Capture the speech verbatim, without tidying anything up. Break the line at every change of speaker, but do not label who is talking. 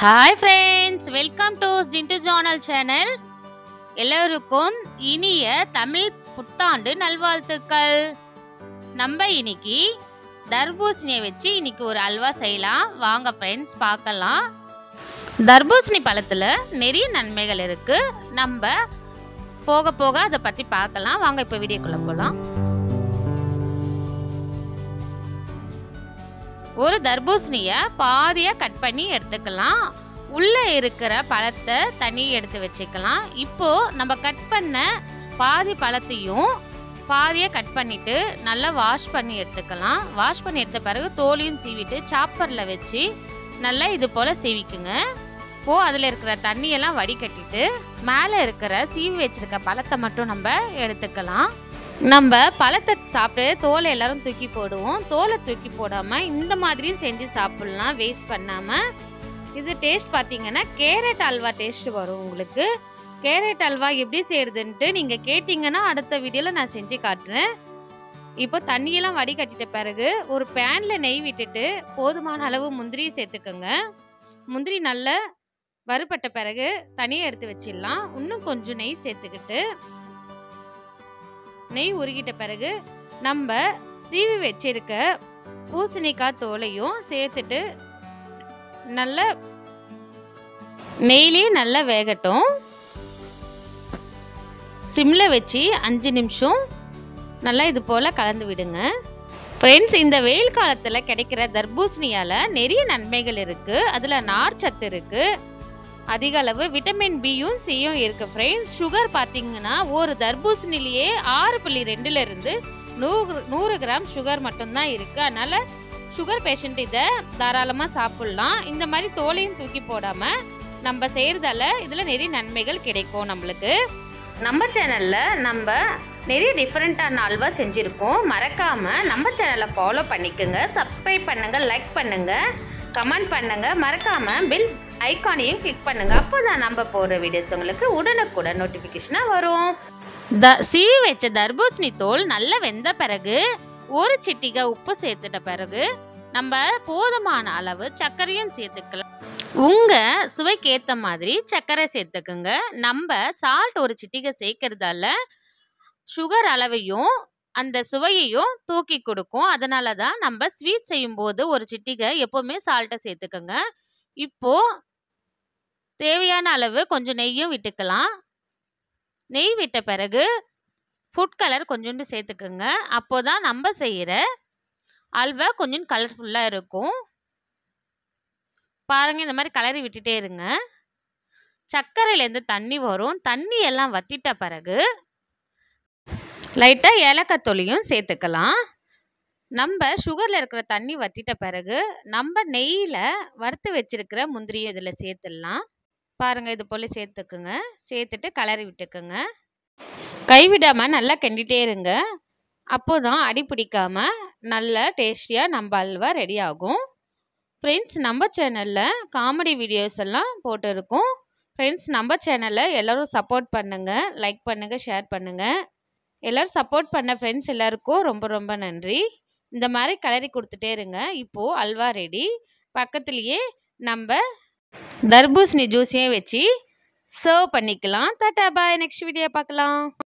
Hi friends, welcome to ஜிண்டு ஜானல் channel. எல்லோருக்கும் இனிய தமிழ் புத்தாண்டு நல்வாழ்த்துக்கள். நம்ம இன்னைக்கு தர்பூசணியை வச்சு இன்னைக்கு ஒரு அல்வா செய்யலாம். வாங்க ஃப்ரெண்ட்ஸ் பார்க்கலாம். தர்பூசணி பழத்தில் நிறைய நன்மைகள் இருக்கு. நம்ம போக போக அதை பற்றி பார்க்கலாம். வாங்க இப்போ வீடியோக்குள்ள போகலாம். ஒரு தர்பூசணியை பாதியாக கட் பண்ணி எடுத்துக்கலாம். உள்ளே இருக்கிற பழத்தை தனி எடுத்து வச்சுக்கலாம். இப்போது நம்ம கட் பண்ண பாதி பழத்தையும் பாதியாக கட் பண்ணிவிட்டு நல்லா வாஷ் பண்ணி எடுத்துக்கலாம். வாஷ் பண்ணி எடுத்த பிறகு தோலையும் சீவிட்டு சாப்பரில் வச்சு நல்லா இது போல் சீவிக்குங்க. இப்போது அதில் இருக்கிற தண்ணியெல்லாம் வடிகட்டிட்டு மேலே இருக்கிற சீவி வச்சுருக்க பழத்தை மட்டும் நம்ம எடுத்துக்கலாம். நம்ம பழத்தை சாப்பிட்டு தோலை எல்லாரும் தூக்கி போடுவோம். தோலை தூக்கி போடாமல் இந்த மாதிரியும் செஞ்சு சாப்பிட்லாம், வேஸ்ட் பண்ணாமல். இது டேஸ்ட் பார்த்தீங்கன்னா கேரட் அல்வா டேஸ்ட் வரும் உங்களுக்கு. கேரட் அல்வா எப்படி செய்யறதுன்ட்டு நீங்கள் கேட்டிங்கன்னா அடுத்த வீடியோவில் நான் செஞ்சு காட்டுறேன். இப்போ தண்ணியெல்லாம் வடிகட்டிட்ட பிறகு ஒரு பேனில் நெய் விட்டுட்டு போதுமான அளவு முந்திரியை சேர்த்துக்கோங்க. முந்திரி நல்லா வறுபட்ட பிறகு தனியாக எடுத்து வச்சிடலாம். இன்னும் கொஞ்சம் நெய் சேர்த்துக்கிட்டு நெய் உருகிட்ட பிறகு நம்ம சீவி வச்சிருக்க பூசணிக்காய் தோலையும் சேர்த்துட்டு நல்ல நெய்லேயே நல்லா வேகட்டும். சிம்மில் வச்சு அஞ்சு நிமிஷம் நல்லா இது போல் கலந்து விடுங்க. ஃப்ரெண்ட்ஸ், இந்த வெயில் காலத்தில் கிடைக்கிற தர்பூசணியால் நிறைய நன்மைகள் இருக்குது. அதில் நார் சத்து இருக்குது. அதிக அளவு விட்டமின் பியும் சியும் இருக்கு. ஃப்ரெண்ட்ஸ், சுகர் பார்த்தீங்கன்னா ஒரு தர்பூசணிலேயே ஆறு புள்ளி ரெண்டுல இருந்து நூறு நூறு கிராம் சுகர் மட்டும்தான் இருக்கு. அதனால சுகர் பேஷண்ட் இதை தாராளமாக சாப்பிட்லாம். இந்த மாதிரி தோலையும் தூக்கி போடாம நம்ம செய்யறதால இதுல நிறைய நன்மைகள் கிடைக்கும் நம்மளுக்கு. நம்ம சேனல்ல நம்ம நிறைய டிஃப்ரெண்டான அல்வா செஞ்சிருக்கோம். மறக்காம நம்ம சேனலை ஃபாலோ பண்ணிக்கோங்க, சப்ஸ்கிரைப் பண்ணுங்க, லைக் பண்ணுங்க, கமெண்ட் பண்ணுங்க. மறக்காம பில் ஐகானையும் கிளிக் பண்ணுங்க. அப்போதான் நம்ம போடுற வீடியோஸ் உங்களுக்கு உடனுக்குடன் நோட்டிஃபிகேஷனா வரும். த சீவி வச்ச தர்பூசணி தோல் நல்லா வெந்த பிறகு ஒரு சிட்டிகை உப்பு சேர்த்துட்ட பிறகு நம்ம போதுமான அளவு சர்க்கரையும் சேர்த்துக்கலாம். உங்க சுவைக்கு ஏற்ற மாதிரி சர்க்கரை சேர்த்துக்குங்க. நம்ம சால்ட் ஒரு சிட்டிகை சேர்க்கறதால சுகர் அளவையும் அந்த சுவையையும் தூக்கி கொடுக்கும். அதனால தான் நம்ம ஸ்வீட் செய்யும் போது ஒரு சிட்டிகை எப்பவுமே சால்ட்டை சேர்த்துக்கோங்க. இப்போ தேவையான அளவு கொஞ்சம் நெய்யும் விட்டுக்கலாம். நெய் விட்ட பிறகு ஃபுட் கலர் கொஞ்சோண்டு சேர்த்துக்கோங்க. அப்போதான் நம்ம செய்கிற அல்வா கொஞ்சம் கலர்ஃபுல்லாக இருக்கும். பாருங்க, இந்த மாதிரி கலரி விட்டுட்டே இருங்க. சர்க்கரையிலேருந்து தண்ணி வரும். தண்ணி எல்லாம் வத்திட்ட பிறகு லைட்டாக ஏலக்காய் தூளையும் சேர்த்துக்கலாம். நம்ம சுகரில் இருக்கிற தண்ணி வத்திட்ட பிறகு நம்ம நெய்யில் வறுத்து வச்சிருக்கிற முந்திரியும் இதில் சேர்த்துடலாம். பாருங்கள், இது போல் சேர்த்துக்குங்க. சேர்த்துட்டு கலரி விட்டுக்குங்க. கைவிடாமல் நல்லா கிண்டிகிட்டே இருங்க. அப்போ தான் அடி பிடிக்காமல் நல்ல டேஸ்டியாக நம்ம அல்வா ரெடி ஆகும். ஃப்ரெண்ட்ஸ், நம்ம சேனலில் காமெடி வீடியோஸ் எல்லாம் போட்டிருக்கோம். ஃப்ரெண்ட்ஸ், நம்ம சேனலை எல்லோரும் சப்போர்ட் பண்ணுங்கள், லைக் பண்ணுங்கள், ஷேர் பண்ணுங்கள். எல்லோரும் சப்போர்ட் பண்ண ஃப்ரெண்ட்ஸ் எல்லாருக்கும் ரொம்ப ரொம்ப நன்றி. இந்த மாதிரி கலரி கொடுத்துட்டே இருங்க. இப்போது அல்வா ரெடி. பக்கத்துலேயே நம்ம தர்பூசணி ஜூஸையும் வச்சு சர்வ் பண்ணிக்கலாம். டாடா பாய். நெக்ஸ்ட் வீடியோ பார்க்கலாம்.